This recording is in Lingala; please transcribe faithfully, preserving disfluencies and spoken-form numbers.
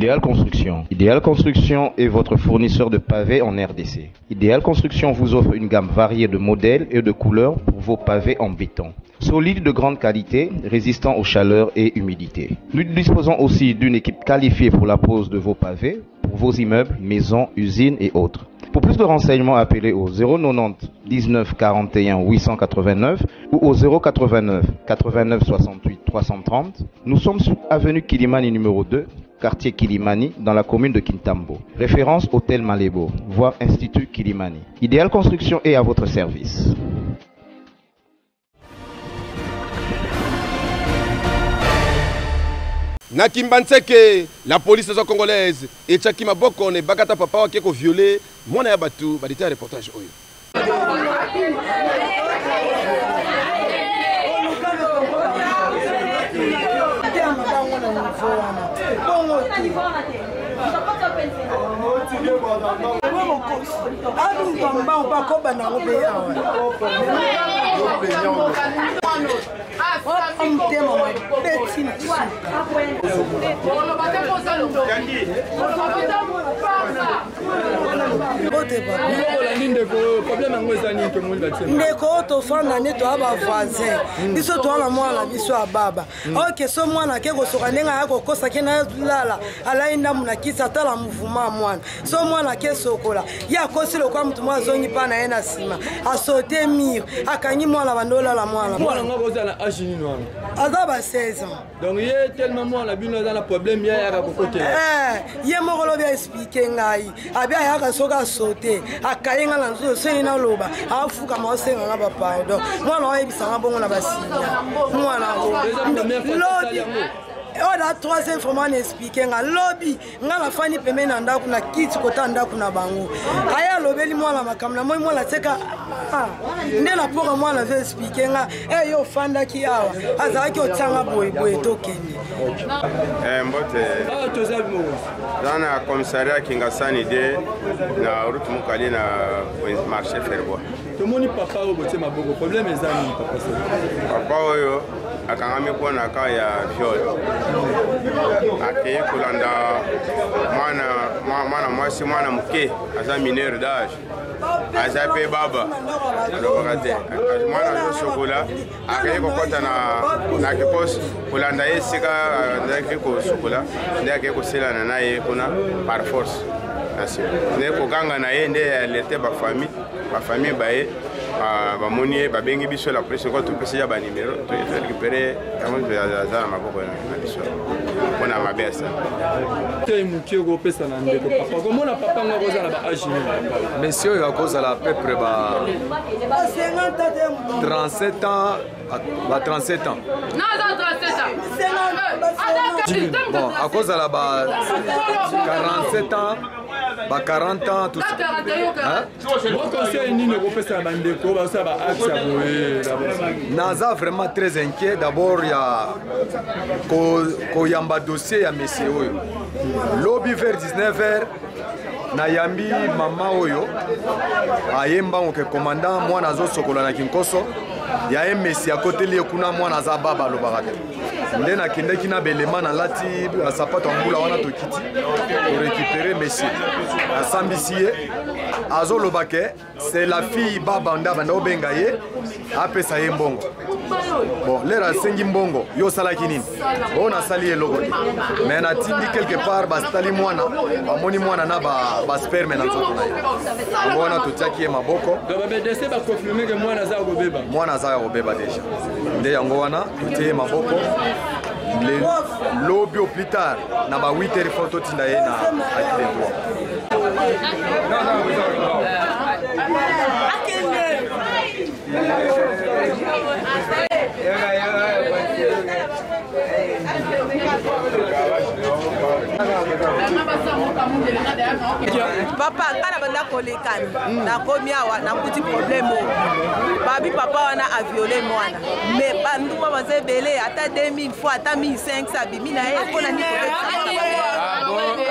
Idéal Construction. Idéal Construction est votre fournisseur de pavés en R D C. Idéal Construction vous offre une gamme variée de modèles et de couleurs pour vos pavés en béton. Solides de grande qualité, résistants aux chaleurs et humidités. Nous disposons aussi d'une équipe qualifiée pour la pose de vos pavés, pour vos immeubles, maisons, usines et autres. Pour plus de renseignements, appelez au zéro quatre-vingt-dix dix-neuf quarante et un huit cent quatre-vingt-neuf ou au zéro quatre-vingt-neuf quatre-vingt-neuf soixante-huit trois cent trente. Nous sommes sur avenue Kilimani numéro deux, quartier Kilimani, dans la commune de Kintambo. Référence Hôtel Malebo, voire Institut Kilimani. Idéal Construction est à votre service. Na Kimbanseke, la police congolaise et Tchaki Maboko ne bakata papa qui est violé, mon ya batu, badité un reportage oyo. ndeko tofanda nde toyaba voisin biso towana mwana biso ya baba oke so mwana ake kosoka ndenge aya kokosa ke na lala alai ndambu na kisi atala muvuma ya mwana so mwana ake sokola ye akosi lokwa mutu mwa azongi mpa na ye na nsima asote mire akangi mwana bando olala mwana mwana ngo boza na age nini wana aza ba seize ans donc ye tellement mwana bino aza na problème ya yaka kokotela eh ye moko lobi expliquer ngai abi ayaka soka asote akayenga na nzo seni na loba afuka maosenga nga ba pardon mwana oyebisanga bongo na basinya mwana lobi on a troisième fois expliqué nga lobby nga la fani pembe na ndaku na kiti kota ndaku na bango aya lobeli mwana makamna moi mwana teka ah nde na pora mwana ve expliquer nga eh yo fanda ki awa azaki otanga boy boy tokeni eh mbote ah tozabi mo dans le commissariat Kingasani de na route mukali na marché Ferbois tomoni papa o bote maboko problème ezani papa ça papa oyo akangami kuona ka ya viol ake kulanda mwana mwana mwasi mwana mke aza mineur d'âge aza pe baba alobakate mwana sokola ake kokota na na kikosi kulanda yesika ndake ko sokola ndake ko selana na ye kuna par force asi ne ko ganga na ye nde alete ba famille ba famille bae ba moni ba bengi biso la presse ko to pesi ya ba numéro to récupérer kama za maboko na biso pona mabesa te mukie go pesa na ndeko papa komona papa ngo za na ba age ni monsieur ya koza la peu près ba trente-sept ans ba trente-sept ans non non trente-sept ans bon à cause la ba quarante-sept ans ba quarante ans tout ça hein bon conseil ni ne go pesa na ndeko ba ça ba axe ya boye naza vraiment très inquiet d'abord ya ko ko yamba dossier ya monsieur oyo lobby vers dix-neuf heures na yambi mama oyo ayemba ke commandant mwana azo sokola na kinkoso ya emesi akoteli kuna mwana za baba lobaka nde na kindeki na belema na lati sapato mbula wana tokiti pour récupérer monsieur asambisi ye azo lobake c'est la fille baba nda banda obenga ye apesa ye mbongo bon lera sengi mbongo yo salaki nini bon asali eloko mais na tindi quelque part bastali mwana bamoni mwana na ba ba sperme na nzoto na ye bona totiaki ye maboko donc ba dese ba confirmer que mwana za kobeba mwana za kobeba déjà nde yango wana totie maboko le lobby au plus tard na ba huit heures photo tinda ye na acte de droit non non non papa kana banda kolekana na komi awa na kuti problème babi papa wana a violé mwana mais bandu ba bazebele ata deux mille fois ata mille cinq cents bimi na e kona ni ko